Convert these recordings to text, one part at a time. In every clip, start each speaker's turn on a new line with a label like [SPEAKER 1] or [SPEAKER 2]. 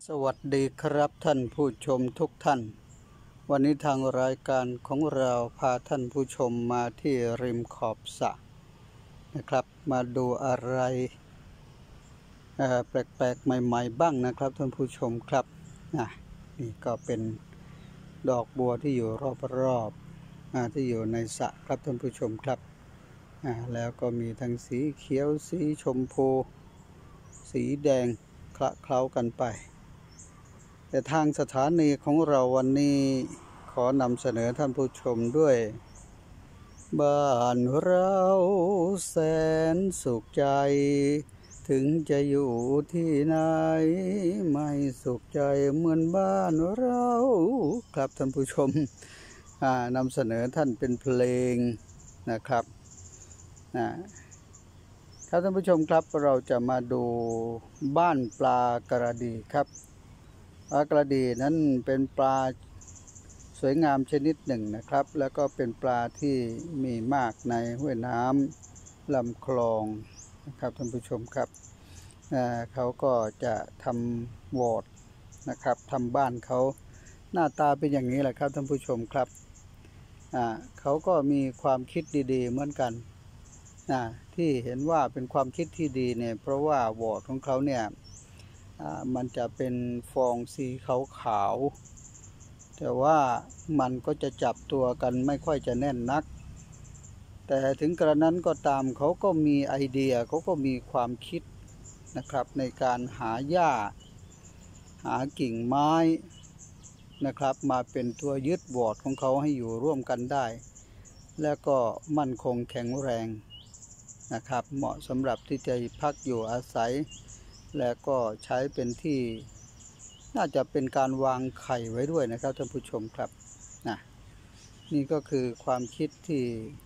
[SPEAKER 1] สวัสดีครับท่านผู้ชมทุกท่านวันนี้ทางรายการของเราพาท่านผู้ชมมาที่ริมขอบสระนะครับมาดูอะไรแปลกๆใหม่ๆบ้างนะครับท่านผู้ชมครับนี่ก็เป็นดอกบัวที่อยู่รอบๆที่อยู่ในสระครับท่านผู้ชมครับแล้วก็มีทั้งสีเขียวสีชมพูสีแดงคละเคล้ากันไปแต่ทางสถานีของเราวันนี้ขอนำเสนอท่านผู้ชมด้วยบ้านเราแสนสุขใจถึงจะอยู่ที่ไหนไม่สุขใจเหมือนบ้านเราครับท่านผู้ชมนำเสนอท่านเป็นเพลงนะครับครับท่านผู้ชมครับเราจะมาดูบ้านปลากระดีครับปลากระดีนั้นเป็นปลาสวยงามชนิดหนึ่งนะครับแล้วก็เป็นปลาที่มีมากในห้วยน้ำลำคลองนะครับท่านผู้ชมครับเขาก็จะทำวอร์ดนะครับทำบ้านเขาหน้าตาเป็นอย่างนี้แหละครับท่านผู้ชมครับเขาก็มีความคิดดีๆเหมือนกันที่เห็นว่าเป็นความคิดที่ดีเนี่ยเพราะว่าวอร์ดของเขาเนี่ยมันจะเป็นฟองสีขาวๆแต่ว่ามันก็จะจับตัวกันไม่ค่อยจะแน่นนักแต่ถึงกระนั้นก็ตามเขาก็มีไอเดียเขาก็มีความคิดนะครับในการหาหญ้าหากิ่งไม้นะครับมาเป็นตัวยึดวอร์ดของเขาให้อยู่ร่วมกันได้แล้วก็มั่นคงแข็งแรงนะครับเหมาะสำหรับที่จะพักอยู่อาศัยและก็ใช้เป็นที่น่าจะเป็นการวางไข่ไว้ด้วยนะครับท่านผู้ชมครับนี่ก็คือความคิดที่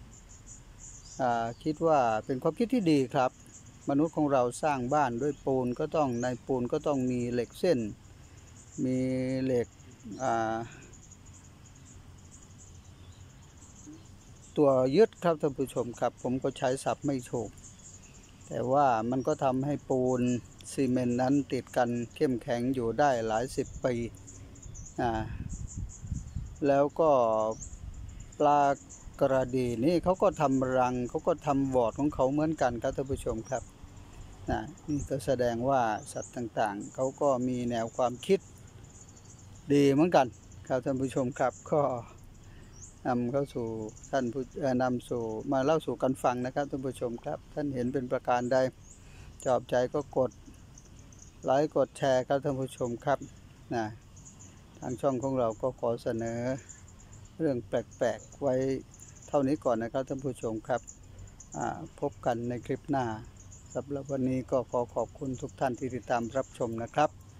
[SPEAKER 1] คิดว่าเป็นความคิดที่ดีครับมนุษย์ของเราสร้างบ้านด้วยปูนก็ต้องในปูนก็ต้องมีเหล็กเส้นมีเหล็กตัวยึดครับท่านผู้ชมครับผมก็ใช้ศัพท์ไม่ถูกแต่ว่ามันก็ทำให้ปูนซีเมนต์นั้นติดกันเข้มแข็งอยู่ได้หลายสิบปีแล้วก็ปลากระดีนี่เขาก็ทำรังเขาก็ทำวอร์ดของเขาเหมือนกันครับท่านผู้ชมครับนี่ก็แสดงว่าสัตว์ต่างๆเขาก็มีแนวความคิดดีเหมือนกันครับท่านผู้ชมครับก็นำเข้าสู่ท่านผู้นำสู่มาเล่าสู่กันฟังนะครับท่านผู้ชมครับท่านเห็นเป็นประการใดชอบใจก็กดไลค์กดแชร์ครับท่านผู้ชมครับทางช่องของเราก็ขอเสนอเรื่องแปลกๆไว้เท่านี้ก่อนนะครับท่านผู้ชมครับพบกันในคลิปหน้าสำหรับวันนี้ก็ขอขอบคุณทุกท่านที่ติดตามรับชมนะครับ